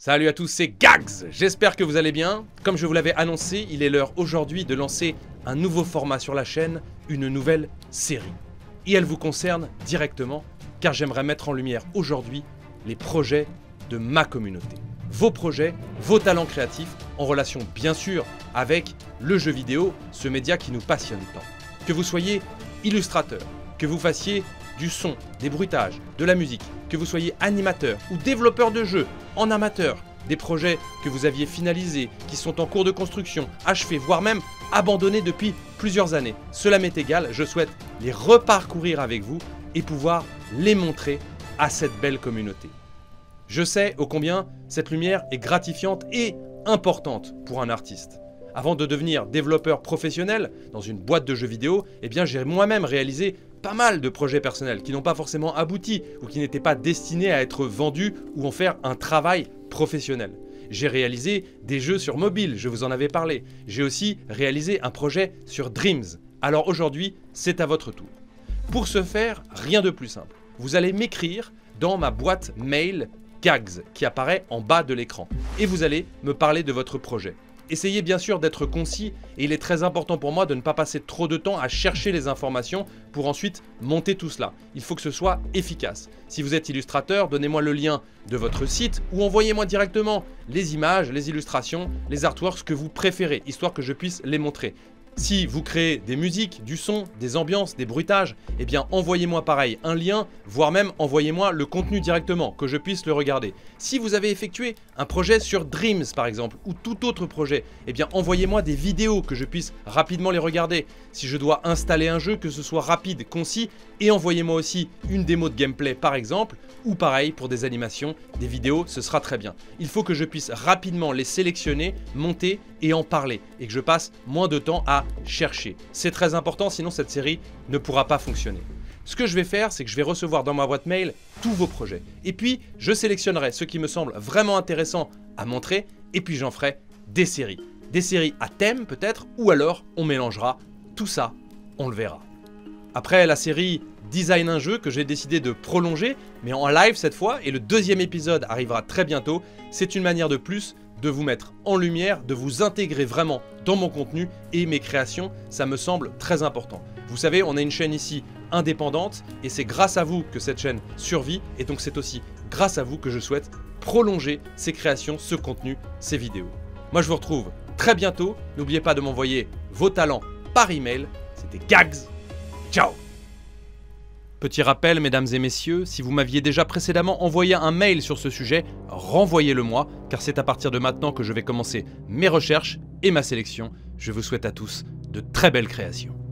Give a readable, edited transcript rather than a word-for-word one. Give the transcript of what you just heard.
Salut à tous, c'est Gags. J'espère que vous allez bien. Comme je vous l'avais annoncé, il est l'heure aujourd'hui de lancer un nouveau format sur la chaîne, une nouvelle série. Et elle vous concerne directement, car j'aimerais mettre en lumière aujourd'hui les projets de ma communauté. Vos projets, vos talents créatifs, en relation bien sûr avec le jeu vidéo, ce média qui nous passionne tant. Que vous soyez illustrateur, que vous fassiez du son, des bruitages, de la musique, que vous soyez animateur ou développeur de jeux en amateur, des projets que vous aviez finalisés, qui sont en cours de construction, achevés, voire même abandonnés depuis plusieurs années. Cela m'est égal, je souhaite les reparcourir avec vous et pouvoir les montrer à cette belle communauté. Je sais ô combien cette lumière est gratifiante et importante pour un artiste. Avant de devenir développeur professionnel dans une boîte de jeux vidéo, j'ai moi-même réalisé pas mal de projets personnels qui n'ont pas forcément abouti ou qui n'étaient pas destinés à être vendus ou en faire un travail professionnel. J'ai réalisé des jeux sur mobile, je vous en avais parlé. J'ai aussi réalisé un projet sur Dreams. Alors aujourd'hui, c'est à votre tour. Pour ce faire, rien de plus simple. Vous allez m'écrire dans ma boîte mail Gags qui apparaît en bas de l'écran et vous allez me parler de votre projet. Essayez bien sûr d'être concis et il est très important pour moi de ne pas passer trop de temps à chercher les informations pour ensuite monter tout cela. Il faut que ce soit efficace. Si vous êtes illustrateur, donnez-moi le lien de votre site ou envoyez-moi directement les images, les illustrations, les artworks que vous préférez, histoire que je puisse les montrer. Si vous créez des musiques, du son, des ambiances, des bruitages, envoyez-moi pareil un lien, voire même envoyez-moi le contenu directement, que je puisse le regarder. Si vous avez effectué un projet sur Dreams par exemple, ou tout autre projet, envoyez-moi des vidéos que je puisse rapidement les regarder. Si je dois installer un jeu, que ce soit rapide, concis, et envoyez-moi aussi une démo de gameplay par exemple, ou pareil pour des animations, des vidéos, ce sera très bien. Il faut que je puisse rapidement les sélectionner, monter et en parler, et que je passe moins de temps à chercher. C'est très important, sinon cette série ne pourra pas fonctionner. Ce que je vais faire, c'est que je vais recevoir dans ma boîte mail tous vos projets. Et puis, je sélectionnerai ceux qui me semblent vraiment intéressants à montrer, et puis j'en ferai des séries. Des séries à thème peut-être, ou alors on mélangera tout ça, on le verra. Après la série Design un jeu que j'ai décidé de prolonger, mais en live cette fois, et le deuxième épisode arrivera très bientôt, c'est une manière de plus de vous mettre en lumière, de vous intégrer vraiment dans mon contenu et mes créations, ça me semble très important. Vous savez, on a une chaîne ici indépendante et c'est grâce à vous que cette chaîne survit et donc c'est aussi grâce à vous que je souhaite prolonger ces créations, ce contenu, ces vidéos. Moi je vous retrouve très bientôt, n'oubliez pas de m'envoyer vos talents par email, c'était Gags, ciao! Petit rappel, mesdames et messieurs, si vous m'aviez déjà précédemment envoyé un mail sur ce sujet, renvoyez-le moi, car c'est à partir de maintenant que je vais commencer mes recherches et ma sélection. Je vous souhaite à tous de très belles créations.